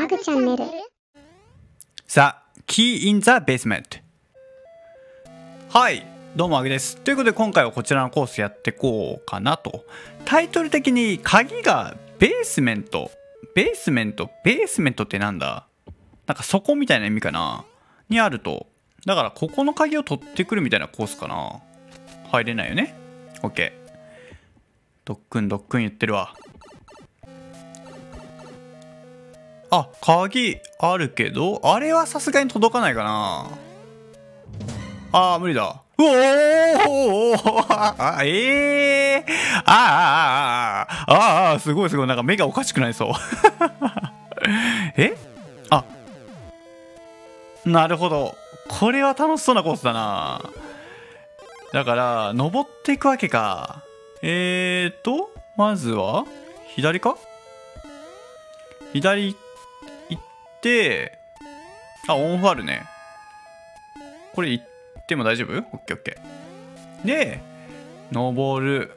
マグチャンネル。 さあ、Key in the Basement。はい、どうもあげです。ということで今回はこちらのコースやってこうかなと。タイトル的に鍵がベースメントってなんだ？なんかそこみたいな意味かなにあると。だからここの鍵を取ってくるみたいなコースかな。入れないよね。 OK。 ドックン言ってるわ。あ、鍵あるけどあれはさすがに届かないかな。あー無理だ。うおーすごいなんか目がおかしくなりそうあ、なるほど、これは楽しそうなコースだな。だから登っていくわけか。まずは左か。左行って、あ、オンフあるね。これ行っても大丈夫？オッケーオッケー。で登る。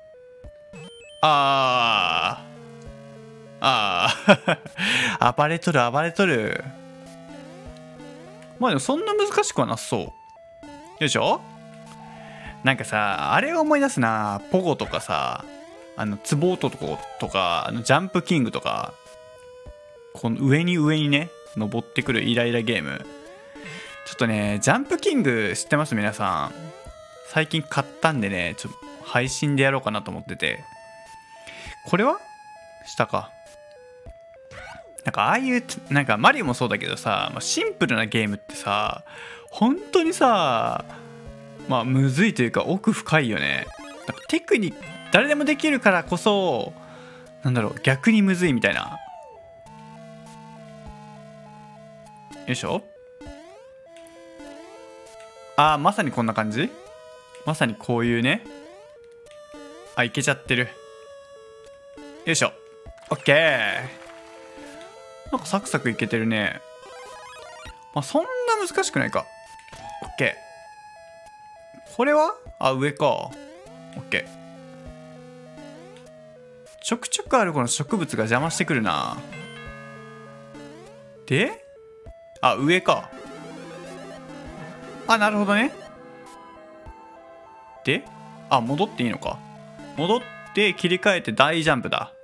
暴れとる。まあでもそんな難しくはなさそう。よいしょ。なんかさ、あれを思い出すな。ポゴとかさ、ツボートとか、ジャンプキングとか、この上にね登ってくるイライラゲーム。ちょっとね、ジャンプキング知ってます皆さん？最近買ったんでね、ちょっと配信でやろうかなと思ってて。これは下か。なんかああいう、なんかマリオもそうだけどさ、シンプルなゲームってさ、本当にさ、むずいというか奥深いよね。なんかテクニック誰でもできるからこそ、なんだろう、逆にむずいみたいな。よいしょ。まさにこんな感じ。まさにこういうね。いけちゃってる。よいしょ。オッケー。なんかサクサクいけてるね。そんな難しくないか。オッケー。これは上か。オッケー。ちょくちょくあるこの植物が邪魔してくるな。で、上か。なるほどね。で、戻っていいのか。戻って切り替えて大ジャンプだ。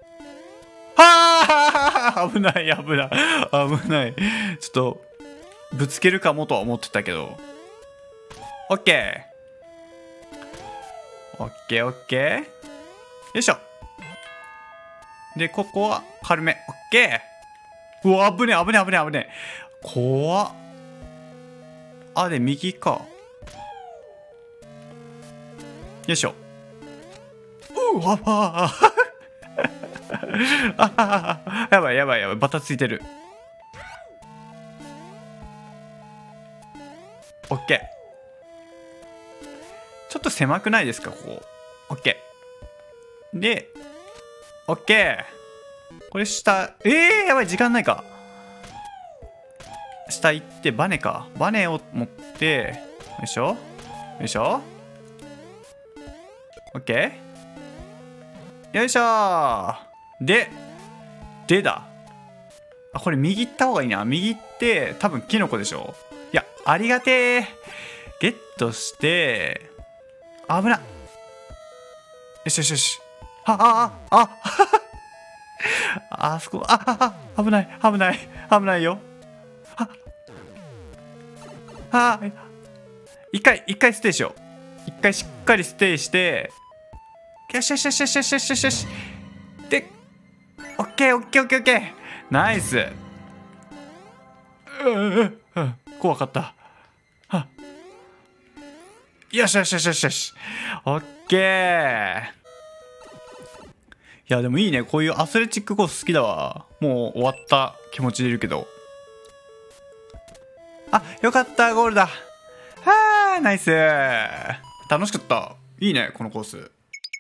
危ない。ちょっとぶつけるかもとは思ってたけど。オッケー。よいしょ。で、ここは軽め。オッケー。うわ、危ねえ。怖っ。で、右か。よいしょ。やばい。バタついてる。オッケー。ちょっと狭くないですか、ここ。オッケー。で、オッケー。これ下、やばい、時間ないか。下行ってバネか。バネを持って、よいしょ。オッケー。よいしょ。でだ。これ右行った方がいいな。右行って多分キノコでしょ。いや、ありがてー。ゲットして危な。よし。そこ危ないよ。一回ステイしよう。一回しっかりステイして、よし。で、オッケー。ナイス。怖かった。よし。オッケー。いや、でもいいね。こういうアスレチックコース好きだわ。もう終わった気持ちでいるけど。よかった、ゴールだ。ナイス。楽しかった。いいね、このコース。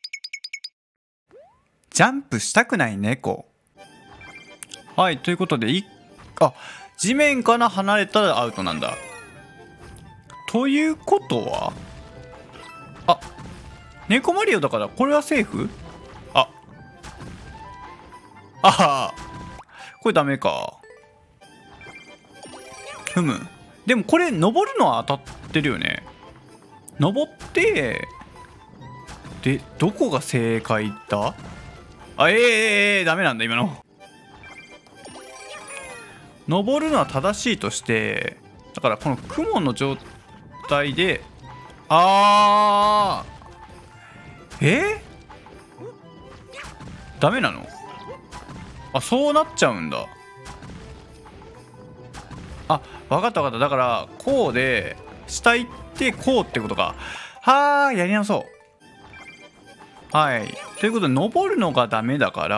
ジャンプしたくない猫。はい、ということで、地面から離れたらアウトなんだ。ということは、猫マリオだからこれはセーフ？これダメか。 ふむ。でもこれ登るのは当たってるよね。登ってでどこが正解だ？あ、ダメなんだ今の。登るのは正しいとして、だからこの雲の状態で、ダメなの？あ、そうなっちゃうんだ。あ、分かった分かった。だからこうで下行ってこうってことか。はあ、やり直そう。はい、ということで登るのがダメだから、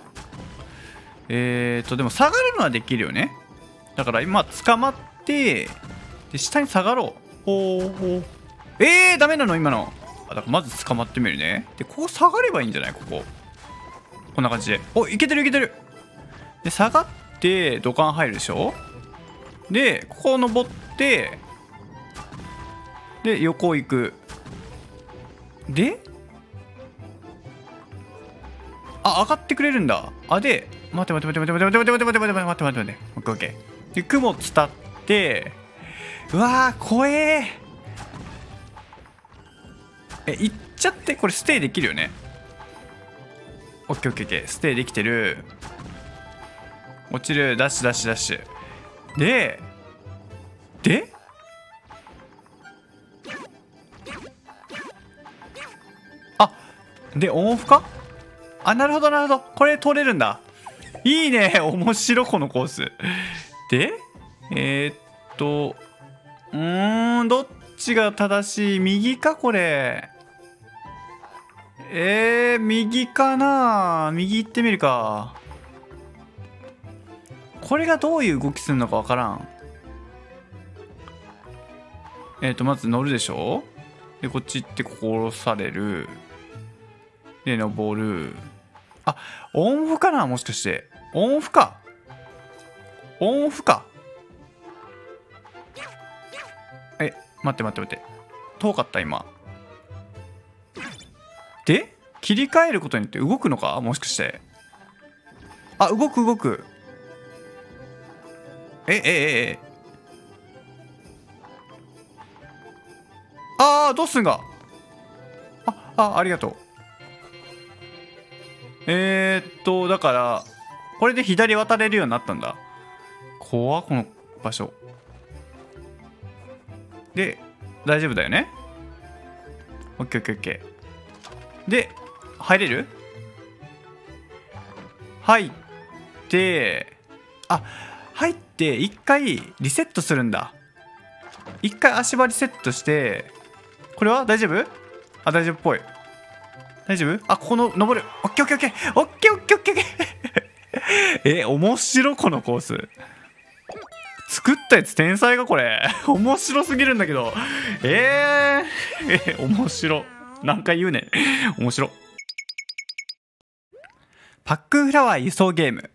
でも下がるのはできるよね。だから今捕まってで下に下がろう。ダメなの今の。だからまず捕まってみるね。でここ下がればいいんじゃない？こんな感じで。お、いけてるいけてる。で下がって土管入るでしょ。でここを登ってで横行く。で上がってくれるんだ。で待って。オッケー。で雲伝って、うわー怖え。行っちゃって。これステイできるよね。オッケー。ステイできてる。落ちる。ダッシュ。でオンオフか。なるほど。これ取れるんだ。いいね。面白このコース。でどっちが正しい？右かこれ。右かな。右行ってみるか。これがどういう動きするのかわからん。まず乗るでしょ。でこっち行ってここ降ろされる。で登る。オンオフかな。もしかしてオンオフか。待って。遠かった今。で切り替えることによって動くのか。もしかして。動く。どうすんが。ありがとう。だからこれで左渡れるようになったんだ。怖っこの場所で。大丈夫だよね。オッケー。で入れる。入って一回リセットするんだ。一回足場リセットして、これは大丈夫？大丈夫っぽい。大丈夫？ここの登る。オッケー。面白このコース。作ったやつ天才がこれ。面白すぎるんだけど。面白。何回言うねん。面白。パックンフラワー輸送ゲーム。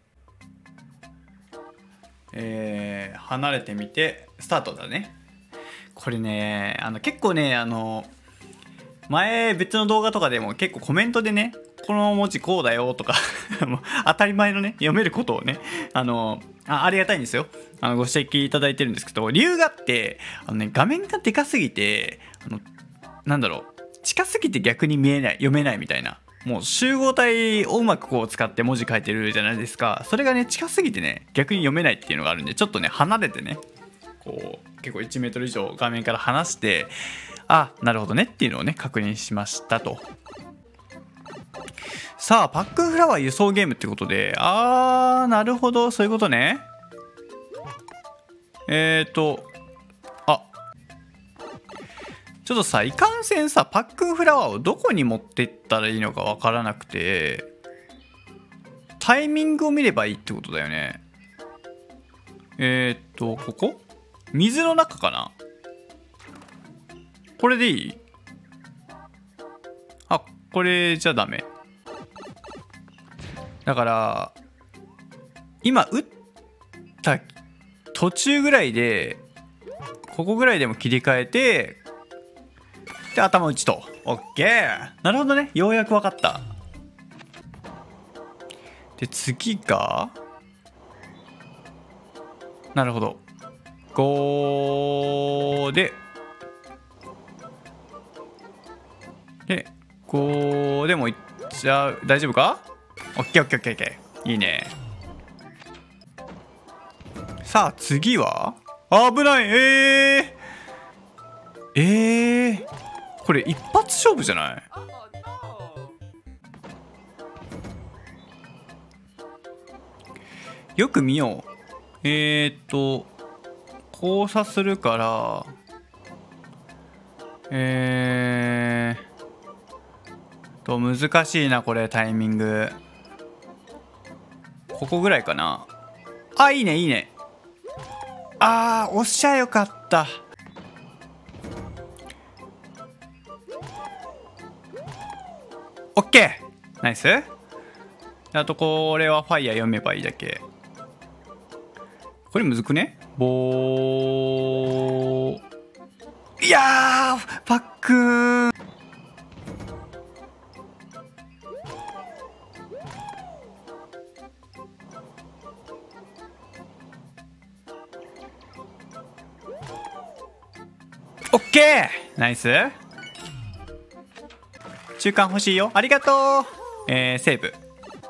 離れてみてスタートだね。これね、結構ね、前別の動画とかでも結構コメントでね、この文字こうだよとか当たり前のね読めることをね、ありがたいんですよ。ご指摘いただいてるんですけど、理由があって、画面がでかすぎて、近すぎて逆に見えない、読めないみたいな。もう集合体をうまくこう使って文字書いてるじゃないですか。それがね近すぎてね逆に読めないっていうのがあるんで、ちょっとね離れてね、こう結構1メートル以上画面から離して、なるほどねっていうのをね確認しましたと。さあパックンフラワー輸送ゲームってことで、なるほど、そういうことね。ちょっとさ、いかんせんさ、パックンフラワーをどこに持ってったらいいのかわからなくて、タイミングを見ればいいってことだよね。ここ？水の中かな？これでいい？これじゃダメ。だから、今打った途中ぐらいで、ここぐらいでも切り替えて、で頭打ちと。オッケー。なるほどね。ようやく分かった。で次が、なるほど、 5で5でもいっちゃう。大丈夫か？オッケーオッケーオッケーオッケー。いいね。さあ次は危ない。これ一発勝負じゃない？よく見よう。交差するから難しいなこれ。タイミングここぐらいかな。あ、いいねいいね。あー、押しゃよかった。オッケー、ナイス。あとこれはファイヤー読めばいいだけ。これむずくね？いやー、パックーン。オッケー、ナイス。中間欲しいよ。ありがとう。セーブ。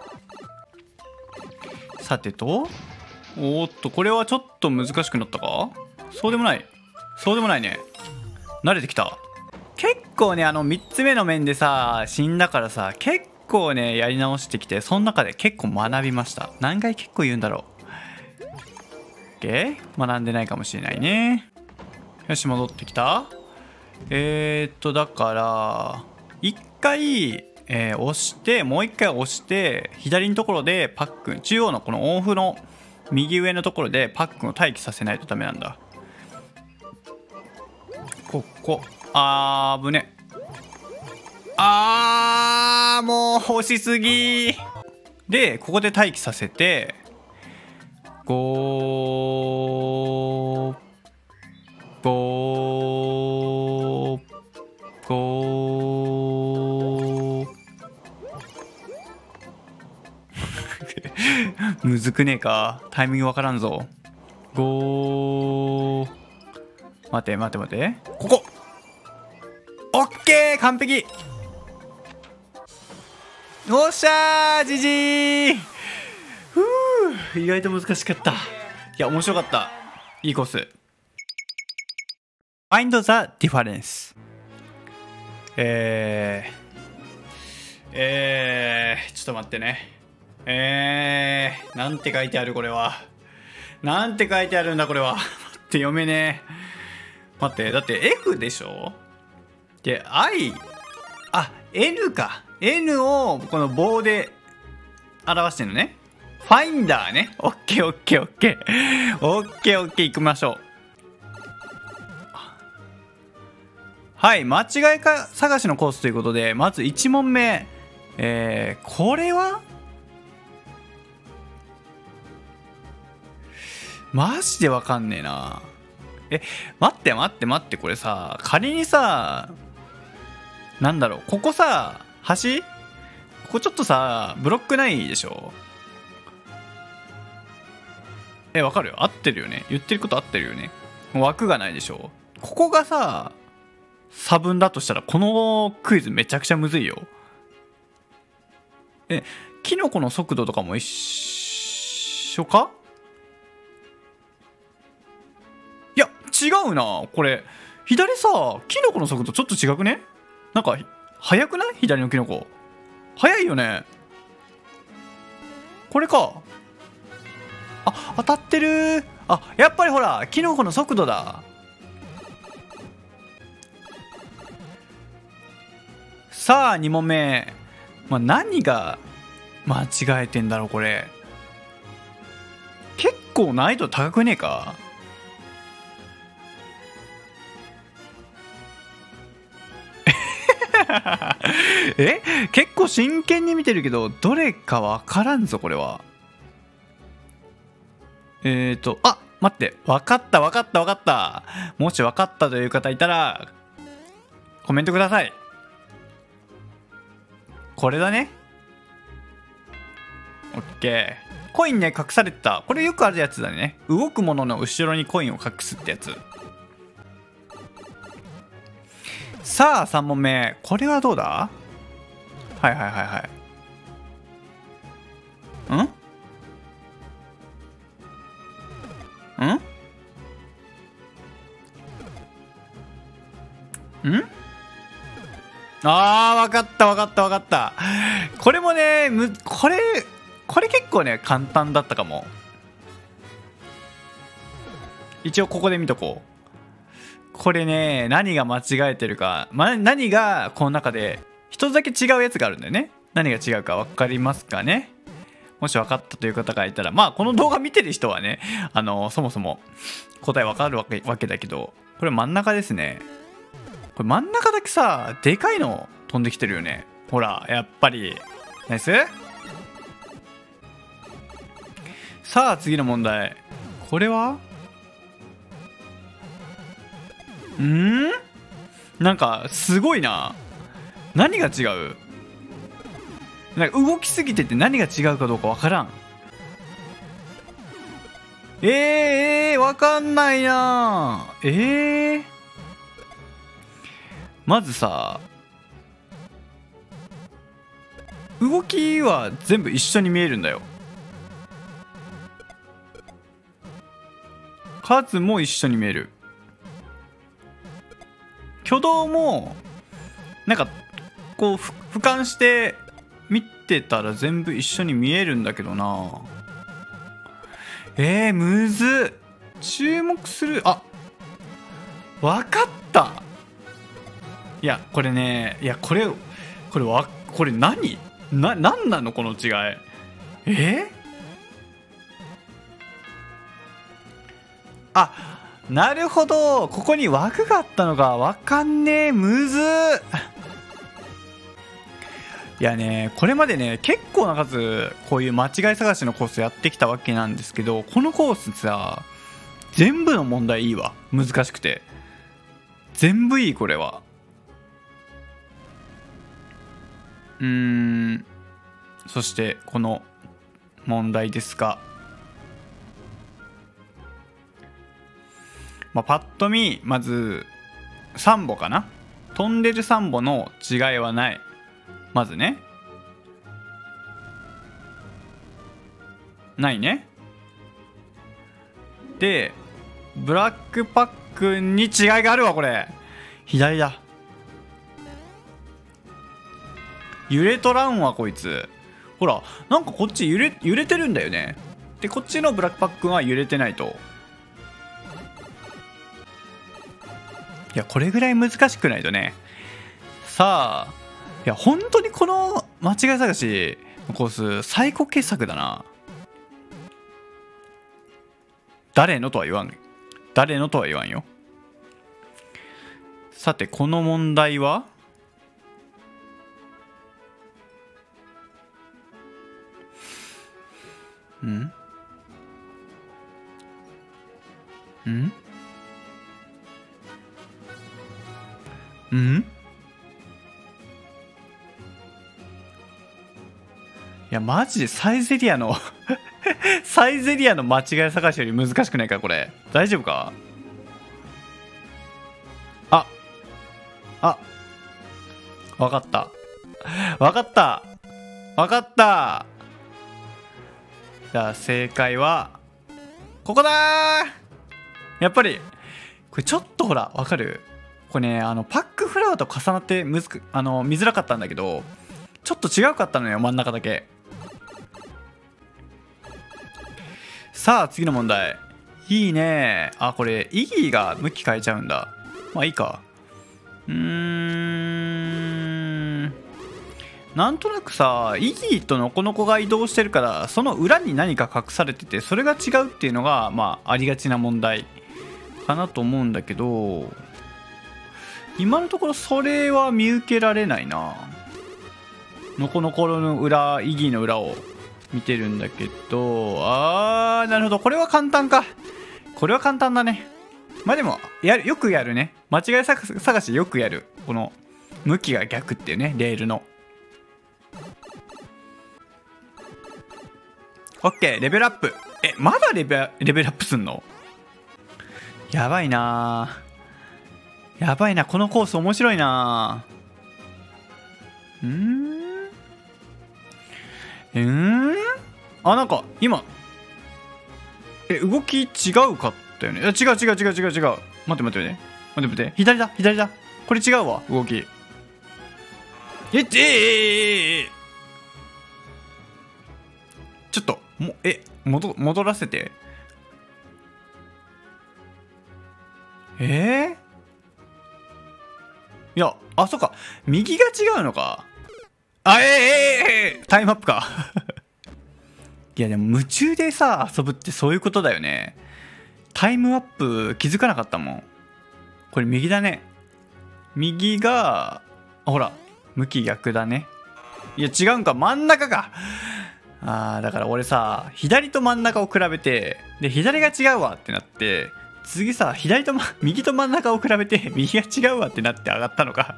さてと、おっとこれはちょっと難しくなったか？そうでもない。そうでもないね。慣れてきた。結構ね、3つ目の面でさ死んだからさ、結構ねやり直してきて、その中で結構学びました。何回結構言うんだろう。OK、学んでないかもしれないね。よし、戻ってきた。だから一回、押してもう一回押して、左のところでパックン、中央のこのオンフの右上のところでパックンを待機させないとダメなんだ。ここぶね。もう押しすぎで、ここで待機させて5むずくねえか？タイミングわからんぞ。待て待て待て、ここオッケー、完璧。おっしゃー、じじー。意外と難しかった。いや面白かった。いいコース。Find the difference。ちょっと待ってね。なんて書いてあるこれは。なんて書いてあるんだこれは。待って読めねえ。待って、だって F でしょ？で N か。N をこの棒で表してるのね。ファインダーね。オッケーオッケーオッケー。オッケーオッケー、行きましょう。はい、間違い探しのコースということで、まず1問目。これはマジでわかんねえな。待って待って待って、これさ、仮にさ、なんだろう、ここさ、橋？ここちょっとさ、ブロックないでしょ？わかるよ。合ってるよね。言ってること合ってるよね。枠がないでしょ。ここがさ、差分だとしたら、このクイズめちゃくちゃむずいよ。キノコの速度とかも一緒か？いや、違うな。これ、左さ、キノコの速度ちょっと違くね？なんか、速くない？左のキノコ。速いよね。これか。当たってる。やっぱりほら、キノコの速度だ。さあ、2問目。何が間違えてんだろう、これ。結構難易度高くねえか？結構真剣に見てるけど、どれかわからんぞ、これは。待って、わかったわかったわかった。もしわかったという方いたら、コメントください。これだね。オッケー。 コインね、隠されてた。これよくあるやつだね。動くものの後ろにコインを隠すってやつ。さあ、3問目。これはどうだ？はいはいはいはい。あー、わかったわかったわかった。これもね、これ結構ね、簡単だったかも。一応ここで見とこう。これね、何が間違えてるか、何がこの中で一つだけ違うやつがあるんだよね。何が違うか分かりますかね。もし分かったという方がいたら、まあこの動画見てる人はね、そもそも答え分かるわけだけど、これ真ん中ですね。これ真ん中だけさ、でかいの飛んできてるよね。ほら、やっぱり。ナイス。さあ次の問題。これはなんかすごいな。何が違う？なんか動きすぎてて何が違うかどうかわからん。わかんないな。まずさ、動きは全部一緒に見えるんだよ。数も一緒に見える。挙動もなんかこう俯瞰して見てたら全部一緒に見えるんだけどな。むずっ。注目する。わかった。いやこれね、いやこれ何なのこの違い。なるほど、ここに枠があったのか。わかんねえ、むずっ。いやね、これまでね結構な数こういう間違い探しのコースやってきたわけなんですけど、このコースさ、全部の問題いいわ。難しくて全部いい。これはそしてこの問題ですが、パッと見まずサンボかな。飛んでるサンボの違いはない。まずね、ないね。でブラックパックに違いがあるわ。これ左だ。揺れとらんわこいつ。ほらなんかこっち揺れてるんだよね。でこっちのブラックパックは揺れてないと。いやこれぐらい難しくないとね。さあ、いや本当にこの間違い探しのコース最高傑作だな。誰のとは言わんよ。さてこの問題はいやマジでサイゼリアの間違い探しより難しくないかこれ。大丈夫か。わかったじゃあ正解はここだー。やっぱりこれちょっとほらわかる。これねパックフラワーと重なって見づらかったんだけど、ちょっと違うかったのよ真ん中だけ。さあ次の問題。いいね。これイギーが向き変えちゃうんだ。まあいいか。なんとなくさ、イギーとノコノコが移動してるから、その裏に何か隠されててそれが違うっていうのがありがちな問題かなと思うんだけど、今のところそれは見受けられないな。ノコノコの裏、イギーの裏を見てるんだけど、なるほど。これは簡単か。これは簡単だね。でもよくやるね。間違い探しよくやる。この向きが逆っていうね、レールの。 オッケー、レベルアップ。まだレベルアップすんの？やばいなー。やばいな、このコース面白いなー。あ、なんか今動き違うかったよね。違う。待って。左だ。これ違うわ、動き。ちょっと戻らせて。いや、あ、そっか、右が違うのか。タイムアップか。いやでも夢中でさ遊ぶってそういうことだよね。タイムアップ気づかなかったもん。これ右だね。右がほら向き逆だね。いや違うんか、真ん中か。だから俺さ左と真ん中を比べて、で左が違うわってなって、次さ右と真ん中を比べて右が違うわってなって上がったのか。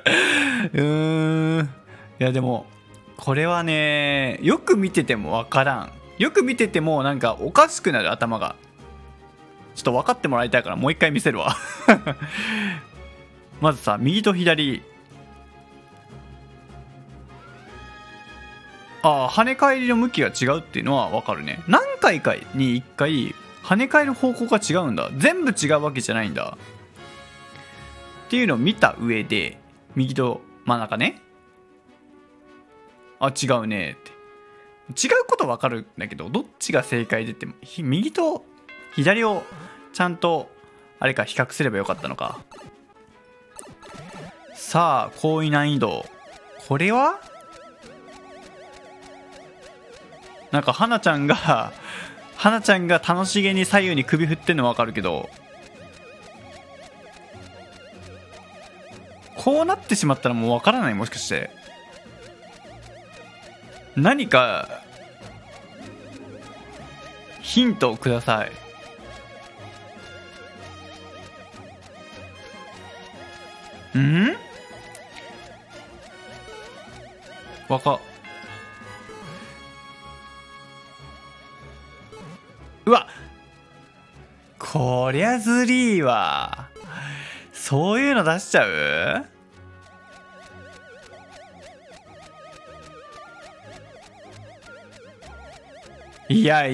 いやでもこれはね、よく見ててもわからん。よく見ててもなんかおかしくなる、頭が。ちょっと分かってもらいたいからもう一回見せるわ。まずさ、右と左。跳ね返りの向きが違うっていうのは分かるね。何回かに1回跳ね返る方向が違うんだ。全部違うわけじゃないんだっていうのを見た上で、右と真ん中ね、違うねって。違うこと分かるんだけど、どっちが正解でって右と左をちゃんとあれか比較すればよかったのか。さあ高位難易度、これはなんか花ちゃんが楽しげに左右に首振ってんの分かるけど、こうなってしまったらもう分からない。もしかして何かヒントをください。うわ、こりゃずりーわ。そういうの出しちゃう？いや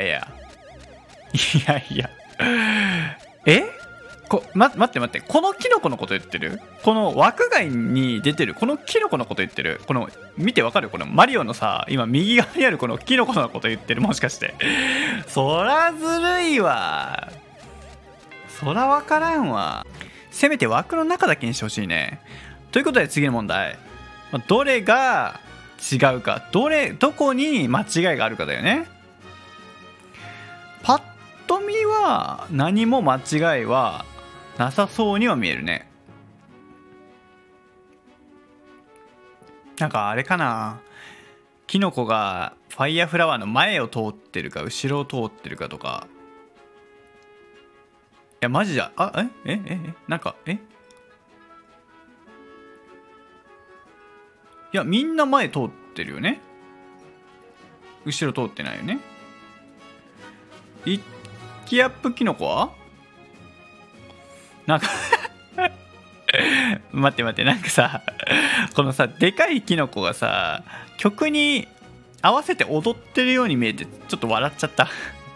待ってこのキノコのこと言ってる？この枠外に出てるこのキノコのこと言ってる？この見てわかる？このマリオのさ、今右側にあるこのキノコのこと言ってる？もしかして。そらずるいわ。そらわからんわ。せめて枠の中だけにしてほしいね。ということで次の問題、どれが違うか、どこに間違いがあるかだよね。パッと見は何も間違いはなさそうには見えるね。なんかあれかな、キノコがファイヤーフラワーの前を通ってるか後ろを通ってるかとか。いやマジじゃ、なんかいやみんな前通ってるよね。後ろ通ってないよね。一気アップキノコはなんか待ってなんかさ、このさでかいキノコがさ曲に合わせて踊ってるように見えてちょっと笑っちゃった。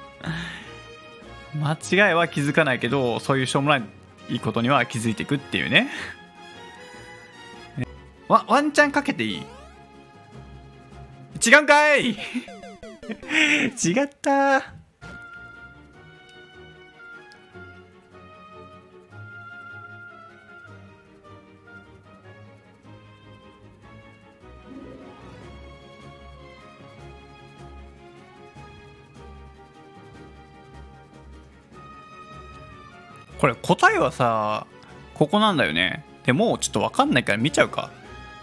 間違いは気づかないけど、そういうしょうもないことには気づいていくっていうね。ワンチャンかけていい？違うんかい。違ったこれ答えはさここなんだよね。でもうちょっと分かんないから見ちゃうか。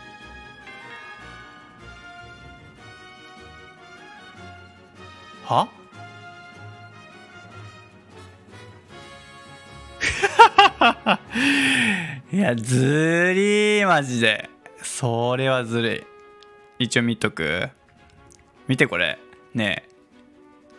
いやずりーマジで。それはずるい。一応見とく。見てこれね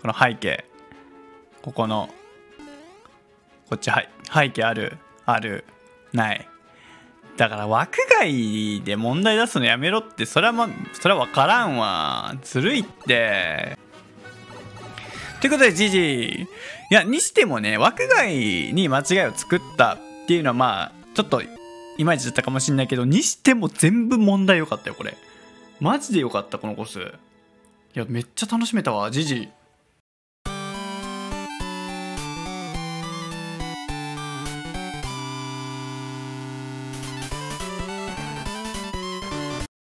この背景、ここのこっち背景あるない。だから枠外で問題出すのやめろって。それは分からんわ。ずるいって。ということで、いやにしてもね、枠外に間違いを作ったっていうのはまあちょっといまいちだったかもしんないけど、にしても全部問題良かったよこれ。マジで良かったこのコース。いやめっちゃ楽しめたわ。